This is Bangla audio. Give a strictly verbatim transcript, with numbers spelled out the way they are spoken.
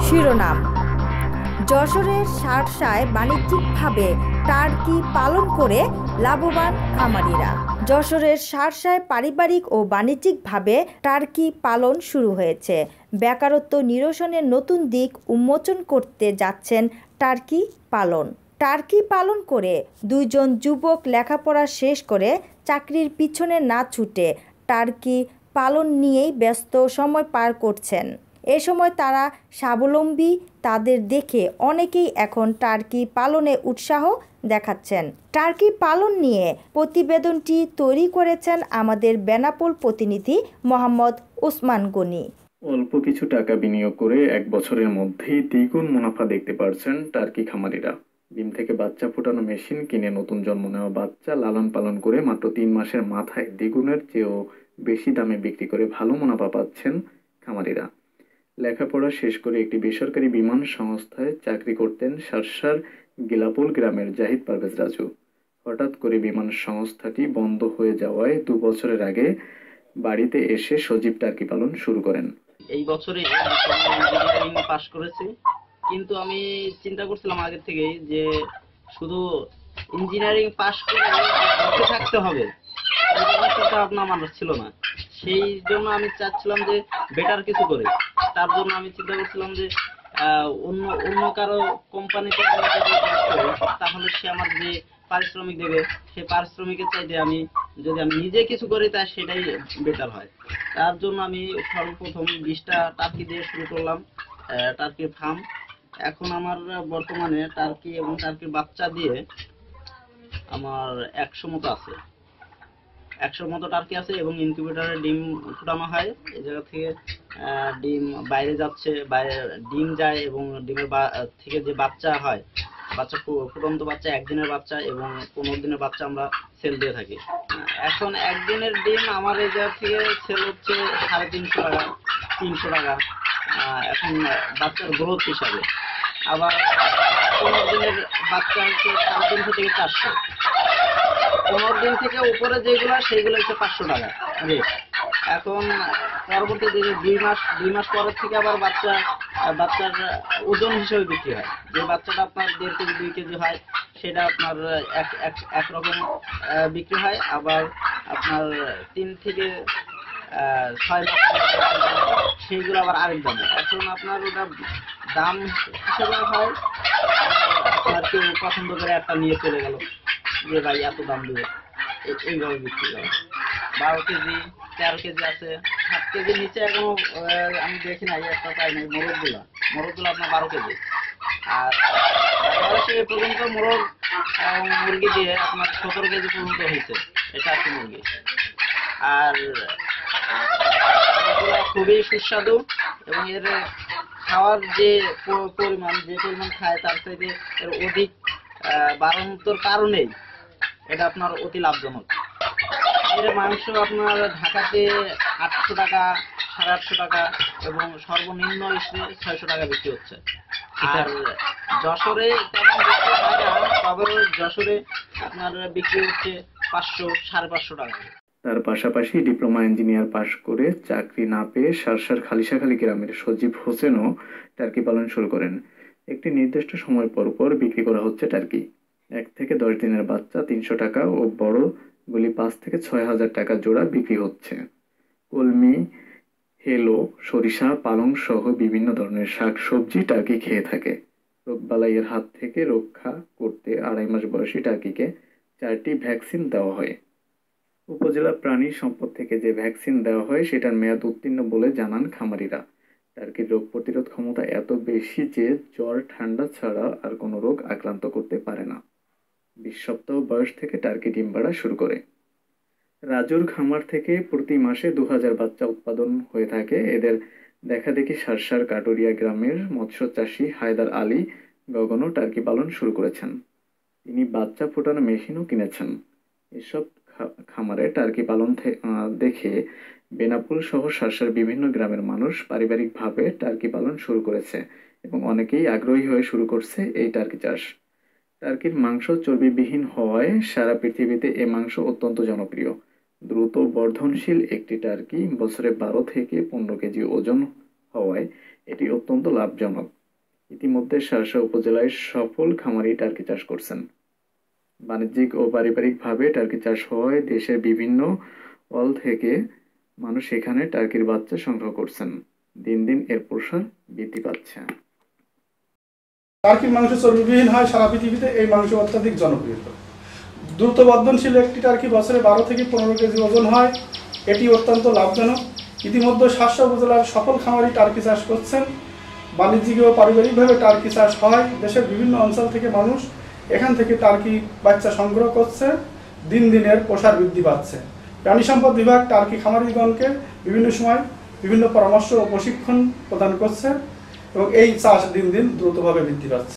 শিরোনাম। যশোরের শার্শায় বাণিজ্যিকভাবে টার্কি পালন করে লাভবান খামারিরা। যশোরের শার্শায় পারিবারিক ও বাণিজ্যিকভাবে টার্কি পালন শুরু হয়েছে। বেকারত্ব নিরসনের নতুন দিক উন্মোচন করতে যাচ্ছেন টার্কি পালন। টার্কি পালন করে দুইজন যুবক লেখাপড়া শেষ করে চাকরির পিছনে না ছুটে টার্কি পালন নিয়েই ব্যস্ত সময় পার করছেন। এ সময় তারা স্বাবলম্বী। তাদের দেখে অনেকেই এখন টার্কি পালনে উৎসাহ দেখাচ্ছেন। টার্কি পালন নিয়ে প্রতিবেদনটি তৈরি করেছেন আমাদের বেনাপোল প্রতিনিধি মোহাম্মদ ওসমান গনি। অল্প কিছু টাকা বিনিয়োগ করে এক বছরের মধ্যেই দ্বিগুণ মুনাফা দেখতে পারছেন টার্কি খামারিরা। ডিম থেকে বাচ্চা ফোটানো মেশিন কিনে নতুন জন্ম নেওয়া বাচ্চা লালন পালন করে মাত্র তিন মাসের মাথায় দ্বিগুণের চেয়েও বেশি দামে বিক্রি করে ভালো মুনাফা পাচ্ছেন খামারিরা। লেখাপড়া শেষ করে একটি বেসরকারি বিমান সংস্থায় চাকরি করতেন শার্শার গিলাপুল গ্রামের জাহিদ পারভেজ রাজু। হঠাৎ করে বিমান সংস্থাটি বন্ধ হয়ে যাওয়ায় দু বছরের আগে বাড়িতে এসে সজীব টার্কি পালন শুরু করেন। এই বছরে ইঞ্জিনিয়ারিং পাশ করেছি, কিন্তু আমি চিন্তা করছিলাম আগে থেকেই যে শুধু ইঞ্জিনিয়ারিং পাশ করে বসে থাকতে হবে, এটা আপনার মানুষ ছিল না। সেই জন্য আমি চাচ্ছিলাম যে বেটার কিছু করে। তার জন্য আমি চিন্তা করছিলাম যে অন্য অন্য কারো কোম্পানিতে তাহলে সে আমার যে পারিশ্রমিক দেবে সেই পারিশ্রমিকের চাইতে আমি যদি আমি নিজে কিছু করি তা সেটাই বেটার হয়। তার জন্য আমি সর্বপ্রথম বিশটা টার্কি দিয়ে শুরু করলাম টার্কির ফার্ম। এখন আমার বর্তমানে টার্কি এবং টার্কির বাচ্চা দিয়ে আমার একশো মতো আছে একশোর মতো টার্কি আছে এবং ইনকিউবেটরে ডিম ফুটানো হয়। এই জায়গা থেকে ডিম বাইরে যাচ্ছে, বাইরে ডিম যায় এবং ডিমের থেকে যে বাচ্চা হয়, বাচ্চা ফুটন্ত বাচ্চা, একদিনের বাচ্চা এবং পনেরো দিনের বাচ্চা আমরা সেল দিয়ে থাকি। এখন একদিনের ডিম আমার এই জায়গা থেকে সেল হচ্ছে সাড়ে তিনশো টাকা তিনশো টাকা এখন বাচ্চার গ্রোথ হিসাবে। আবার পনেরো দিনের বাচ্চা হচ্ছে সাড়ে তিনশো থেকে চারশো। পনেরো দিন থেকে উপরে যেগুলো সেইগুলো হচ্ছে পাঁচশো টাকা রেট। এখন পরবর্তী দুই মাস দুই মাস পরের থেকে আবার বাচ্চা বাচ্চার ওজন হিসেবে বিক্রি হয়। যে বাচ্চাটা আপনার দেড় কেজি দুই কেজি হয় সেটা আপনার এক একরকম বিক্রি হয়। আবার আপনার তিন থেকে ছয় মাস সেইগুলো আবার আরেক দামে। এখন আপনার ওটা দাম হিসেবে হয় আপনার কেউ পছন্দ করে একটা নিয়ে চলে গেল যে ভাই এত দাম দেবে, এইভাবে বিক্রি করে। বারো কেজি তেরো কেজি আছে, সাত কেজির নিচে এখনো আমি দেখি নাই, একটা পাই নাই। মোরগগুলা মোরগগুলো আপনার বারো কেজি। আর এ পর্যন্ত মোরগ মুরগি দিয়ে আপনার সতেরো কেজি পর্যন্ত হয়েছে এটা আছে মুরগি। আর খুবই সুস্বাদু এবং এর খাওয়ার যে পরিমাণ যে পরিমাণ খায় তার থেকে এর অধিক বাড়ানোর কারণেই এটা আপনার অতি লাভজনক। এর মাংস আপনার ঢাকাতে আটশো টাকা সাড়ে আটশো টাকা এবং সর্বনিম্ন হিসেবে ছয়শো টাকা বিক্রি হচ্ছে। আর যশোরে তেমন বিক্রি হয় না, তবে যশোরে আপনার বিক্রি হচ্ছে পাঁচশো সাড়ে পাঁচশো টাকা। তার পাশাপাশি ডিপ্লোমা ইঞ্জিনিয়ার পাশ করে চাকরি না পেয়ে শার্শার খালিশাখালী গ্রামের সজীব হোসেনও টার্কি পালন শুরু করেন। একটি নির্দিষ্ট সময় পর পর বিক্রি করা হচ্ছে টার্কি। এক থেকে দশ দিনের বাচ্চা তিনশো টাকা ও বড় গুলি পাঁচ থেকে ছয় হাজার টাকা জোড়া বিক্রি হচ্ছে। কলমি, হেলো, সরিষা, পালং সহ বিভিন্ন ধরনের শাক সবজি টার্কি খেয়ে থাকে। রোগবালাইয়ের হাত থেকে রক্ষা করতে আড়াই মাস বয়সী টার্কিকে চারটি ভ্যাকসিন দেওয়া হয়। উপজেলা প্রাণী সম্পদ থেকে যে ভ্যাকসিন দেওয়া হয় সেটার মেয়াদ উত্তীর্ণ বলে জানান খামারিরা। টার্কির রোগ প্রতিরোধ ক্ষমতা এত বেশি যে জ্বর ঠান্ডা ছাড়া আর কোনো রোগ আক্রান্ত করতে পারে না। বিশ সপ্তাহ বয়স থেকে টার্কি ডিম পাড়া শুরু করে। রাজুর খামার থেকে প্রতি মাসে দু হাজার বাচ্চা উৎপাদন হয়ে থাকে। এদের দেখা দেখি শার্শার কাটুরিয়া গ্রামের মৎস্য চাষী হায়দার আলী গগনও টার্কি পালন শুরু করেছেন। তিনি বাচ্চা ফোটানো মেশিনও কিনেছেন। এসব খামারে টার্কি পালন দেখে বেনাপোল সহ শার্শার বিভিন্ন গ্রামের মানুষ পারিবারিকভাবে টার্কি পালন শুরু করেছে এবং অনেকেই আগ্রহী হয়ে শুরু করছে এই টার্কি চাষ। টার্কির মাংস চর্বিবিহীন হওয়ায় সারা পৃথিবীতে এ মাংস অত্যন্ত জনপ্রিয়। দ্রুত বর্ধনশীল একটি টার্কি বছরে বারো থেকে পনেরো কেজি ওজন হওয়ায় এটি অত্যন্ত লাভজনক। ইতিমধ্যে শার্শা উপজেলায় সফল খামারি টার্কি চাষ করছেন। বাণিজ্যিক ও পারিবারিকভাবে টার্কি চাষ হওয়ায় দেশের বিভিন্ন অল থেকে মানুষ এখানে টার্কির বাচ্চা সংগ্রহ করছেন। দিন দিন এর প্রসার বৃদ্ধি পাচ্ছে। টার্কির মাংস চর্বিবিহীন হয়, সারা পৃথিবীতে এই মাংস অত্যাধিক জনপ্রিয়। দ্রুত বর্ধনশীল একটি টার্কি বছরে বারো থেকে পনেরো কেজি ওজন হয়। এটি অত্যন্ত লাভজনক। ইতিমধ্যে শার্শা উপজেলার সফল খামারি টার্কি চাষ করছেন। বাণিজ্যিক ও পারিবারিকভাবে টার্কি চাষ হয়। দেশের বিভিন্ন অঞ্চল থেকে মানুষ এখান থেকে টার্কি বাচ্চা সংগ্রহ করছে। দিন দিন এর প্রসার বৃদ্ধি পাচ্ছে। প্রাণী সম্পদ বিভাগ টার্কি খামারিগণকে বিভিন্ন সময় বিভিন্ন পরামর্শ ও প্রশিক্ষণ প্রদান করছে এবং এই চাষ দিন দিন দ্রুতভাবে বৃদ্ধি পাচ্ছে।